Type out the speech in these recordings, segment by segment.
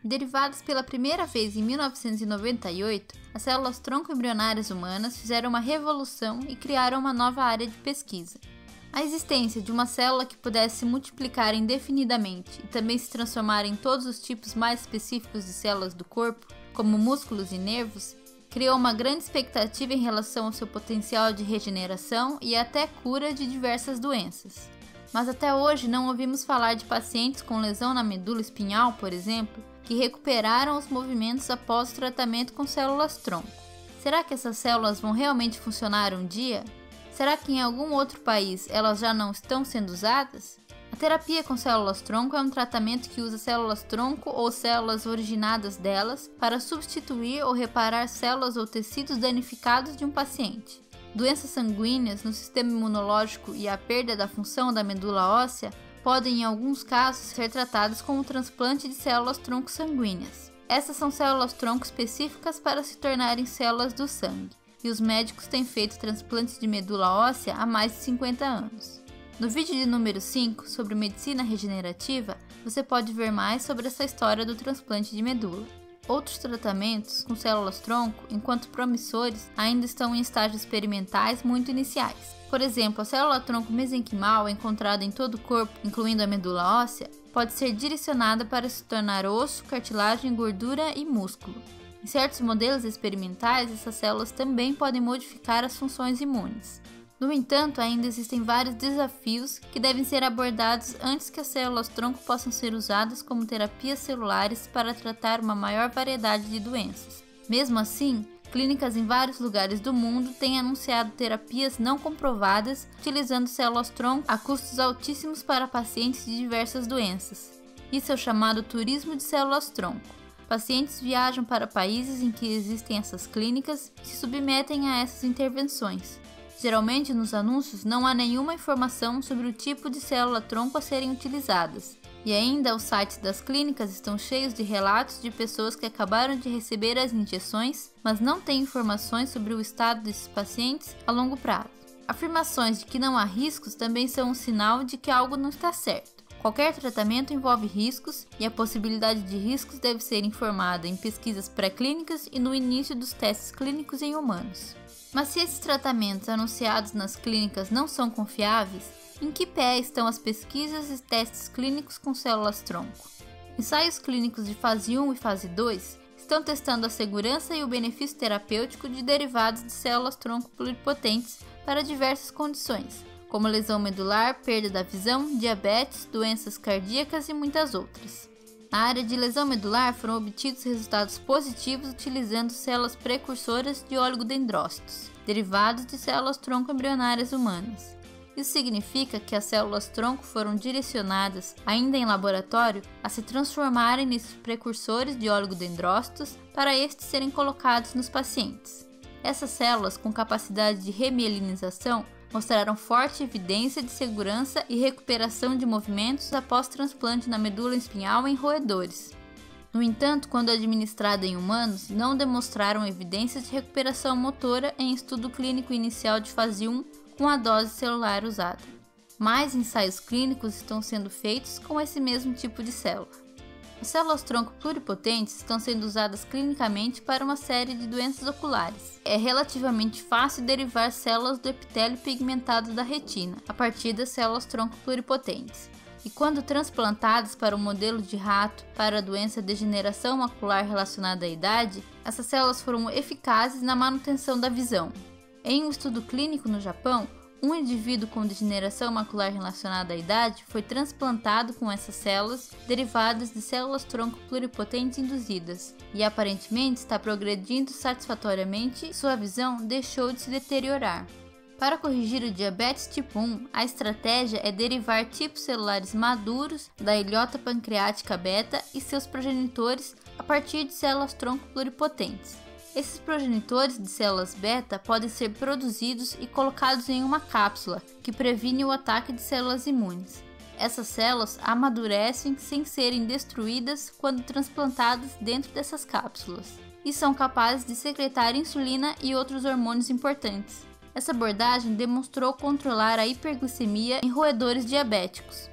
Derivadas pela primeira vez em 1998, as células-tronco embrionárias humanas fizeram uma revolução e criaram uma nova área de pesquisa. A existência de uma célula que pudesse se multiplicar indefinidamente e também se transformar em todos os tipos mais específicos de células do corpo, como músculos e nervos, criou uma grande expectativa em relação ao seu potencial de regeneração e até cura de diversas doenças. Mas até hoje não ouvimos falar de pacientes com lesão na medula espinhal, por exemplo, que recuperaram os movimentos após o tratamento com células-tronco. Será que essas células vão realmente funcionar um dia? Será que em algum outro país elas já não estão sendo usadas? A terapia com células-tronco é um tratamento que usa células-tronco ou células originadas delas para substituir ou reparar células ou tecidos danificados de um paciente. Doenças sanguíneas no sistema imunológico e a perda da função da medula óssea podem, em alguns casos, ser tratadas como transplante de células-tronco sanguíneas. Essas são células-tronco específicas para se tornarem células do sangue, e os médicos têm feito transplantes de medula óssea há mais de 50 anos. No vídeo de número 5, sobre medicina regenerativa, você pode ver mais sobre essa história do transplante de medula. Outros tratamentos com células-tronco, enquanto promissores, ainda estão em estágios experimentais muito iniciais. Por exemplo, a célula-tronco mesenquimal, encontrada em todo o corpo, incluindo a medula óssea, pode ser direcionada para se tornar osso, cartilagem, gordura e músculo. Em certos modelos experimentais, essas células também podem modificar as funções imunes. No entanto, ainda existem vários desafios que devem ser abordados antes que as células-tronco possam ser usadas como terapias celulares para tratar uma maior variedade de doenças. Mesmo assim, clínicas em vários lugares do mundo têm anunciado terapias não comprovadas utilizando células-tronco a custos altíssimos para pacientes de diversas doenças. Isso é o chamado turismo de células-tronco. Pacientes viajam para países em que existem essas clínicas e se submetem a essas intervenções. Geralmente, nos anúncios não há nenhuma informação sobre o tipo de célula-tronco a serem utilizadas. E ainda, os sites das clínicas estão cheios de relatos de pessoas que acabaram de receber as injeções, mas não têm informações sobre o estado desses pacientes a longo prazo. Afirmações de que não há riscos também são um sinal de que algo não está certo. Qualquer tratamento envolve riscos e a possibilidade de riscos deve ser informada em pesquisas pré-clínicas e no início dos testes clínicos em humanos. Mas se esses tratamentos anunciados nas clínicas não são confiáveis, em que pé estão as pesquisas e testes clínicos com células-tronco? Ensaios clínicos de fase 1 e fase 2 estão testando a segurança e o benefício terapêutico de derivados de células-tronco pluripotentes para diversas condições, como lesão medular, perda da visão, diabetes, doenças cardíacas e muitas outras. Na área de lesão medular foram obtidos resultados positivos utilizando células precursoras de oligodendrócitos, derivados de células-tronco embrionárias humanas. Isso significa que as células-tronco foram direcionadas, ainda em laboratório, a se transformarem nesses precursores de oligodendrócitos para estes serem colocados nos pacientes. Essas células, com capacidade de remielinização, mostraram forte evidência de segurança e recuperação de movimentos após transplante na medula espinhal em roedores. No entanto, quando administrada em humanos, não demonstraram evidências de recuperação motora em estudo clínico inicial de fase 1 com a dose celular usada. Mais ensaios clínicos estão sendo feitos com esse mesmo tipo de célula. As células-tronco pluripotentes estão sendo usadas clinicamente para uma série de doenças oculares. É relativamente fácil derivar células do epitélio pigmentado da retina, a partir das células-tronco pluripotentes. E quando transplantadas para um modelo de rato para a doença degeneração macular relacionada à idade, essas células foram eficazes na manutenção da visão. Em um estudo clínico no Japão, um indivíduo com degeneração macular relacionada à idade foi transplantado com essas células derivadas de células-tronco pluripotentes induzidas e aparentemente está progredindo satisfatoriamente e sua visão deixou de se deteriorar. Para corrigir o diabetes tipo 1, a estratégia é derivar tipos celulares maduros da ilhota pancreática beta e seus progenitores a partir de células-tronco pluripotentes. Esses progenitores de células beta podem ser produzidos e colocados em uma cápsula, que previne o ataque de células imunes. Essas células amadurecem sem serem destruídas quando transplantadas dentro dessas cápsulas, e são capazes de secretar insulina e outros hormônios importantes. Essa abordagem demonstrou controlar a hiperglicemia em roedores diabéticos.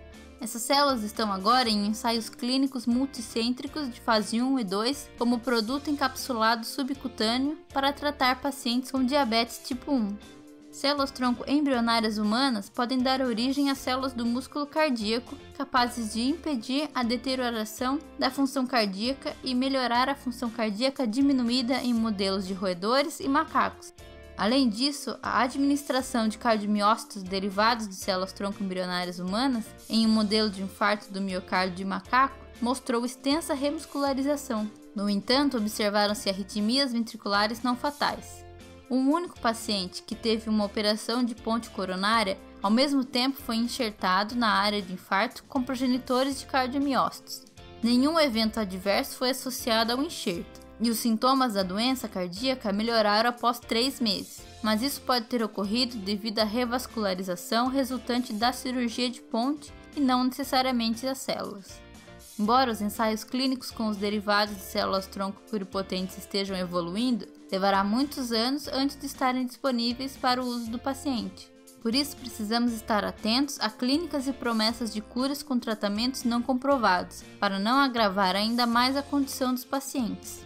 Essas células estão agora em ensaios clínicos multicêntricos de fase 1 e 2 como produto encapsulado subcutâneo para tratar pacientes com diabetes tipo 1. Células-tronco embrionárias humanas podem dar origem a células do músculo cardíaco, capazes de impedir a deterioração da função cardíaca e melhorar a função cardíaca diminuída em modelos de roedores e macacos. Além disso, a administração de cardiomiócitos derivados de células-tronco embrionárias humanas em um modelo de infarto do miocárdio de macaco mostrou extensa remuscularização. No entanto, observaram-se arritmias ventriculares não fatais. Um único paciente que teve uma operação de ponte coronária ao mesmo tempo foi enxertado na área de infarto com progenitores de cardiomiócitos. Nenhum evento adverso foi associado ao enxerto, e os sintomas da doença cardíaca melhoraram após 3 meses, mas isso pode ter ocorrido devido à revascularização resultante da cirurgia de ponte e não necessariamente das células. Embora os ensaios clínicos com os derivados de células-tronco pluripotentes estejam evoluindo, levará muitos anos antes de estarem disponíveis para o uso do paciente. Por isso, precisamos estar atentos a clínicas e promessas de curas com tratamentos não comprovados, para não agravar ainda mais a condição dos pacientes.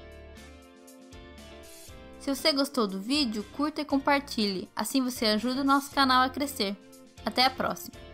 Se você gostou do vídeo, curta e compartilhe, assim você ajuda o nosso canal a crescer. Até a próxima!